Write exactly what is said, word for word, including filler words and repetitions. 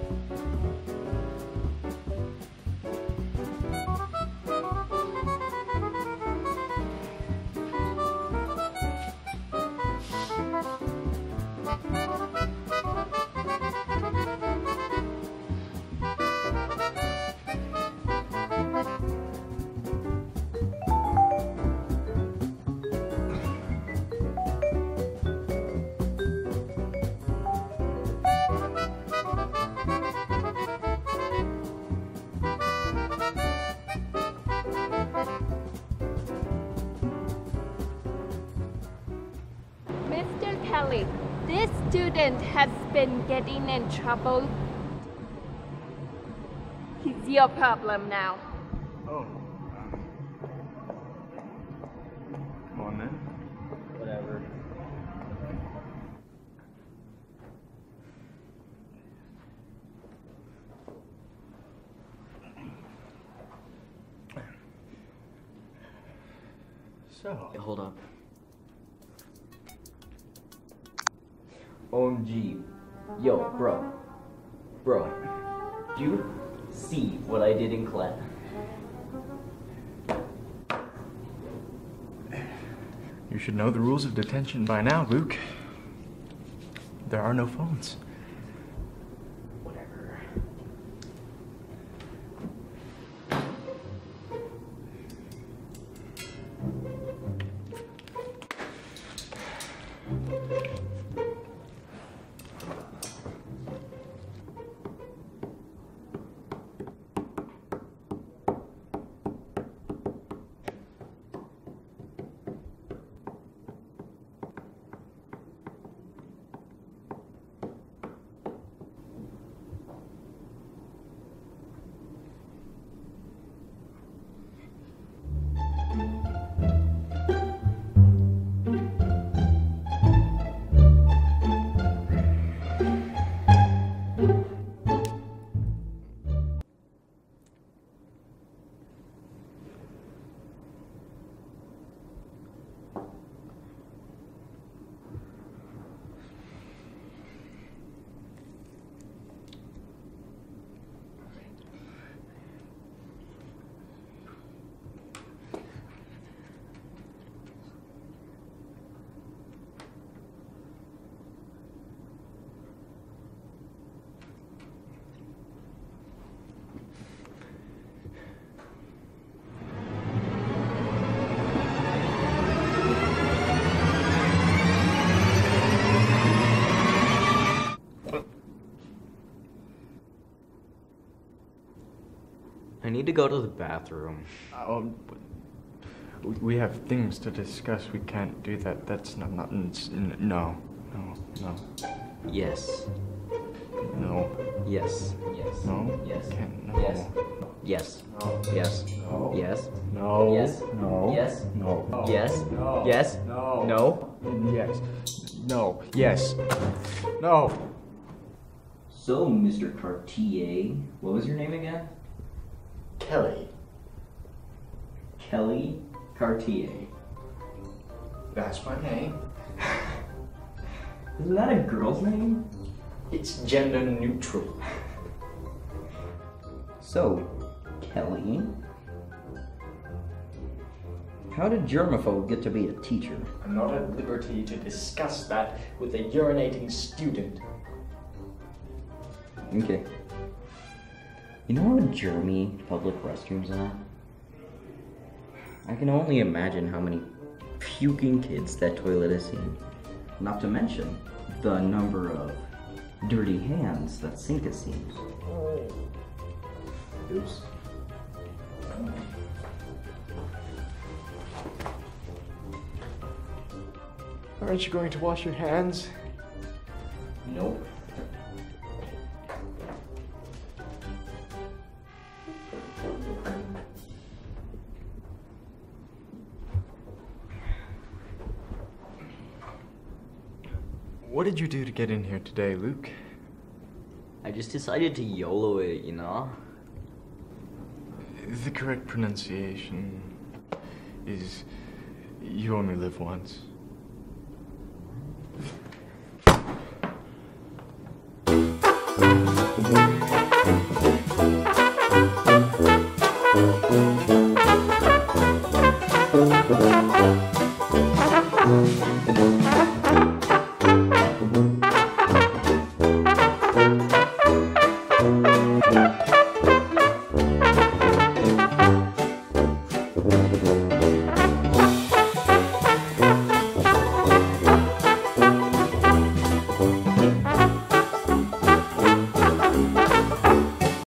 Mister Kelly, this student has been getting in trouble. He's your problem now. Oh. Come on then. Whatever. So. Hey, hold up. O M G. Yo, bro. Bro. Do you see what I did in class? You should know the rules of detention by now, Luke. There are no phones. Whatever. I need to go to the bathroom. Um, we have things to discuss. We can't do that. That's not, not, n- no, no, no. Yes. No. Yes. Yes. No. Yes. Can't, no. Yes. Yes. No. Yes. No. Yes. No. Yes. No. Yes. No. Yes. No. Yes. No. No. Yes. No. Yes. No. So, Mister Cartier, what was your name again? Kelly. Kelly Cartier. That's my name. Isn't that a girl's name? It's gender neutral. So, Kelly, how did germaphobe get to be a teacher? I'm not at liberty to discuss that with a urinating student. Okay. You know how germy public restrooms are? I can only imagine how many puking kids that toilet has seen. Not to mention the number of dirty hands that sink has seen. Oops. Aren't you going to wash your hands? Nope. What did you do to get in here today, Luke? I just decided to YOLO it, you know? The correct pronunciation is you only live once. Thank you. Bye.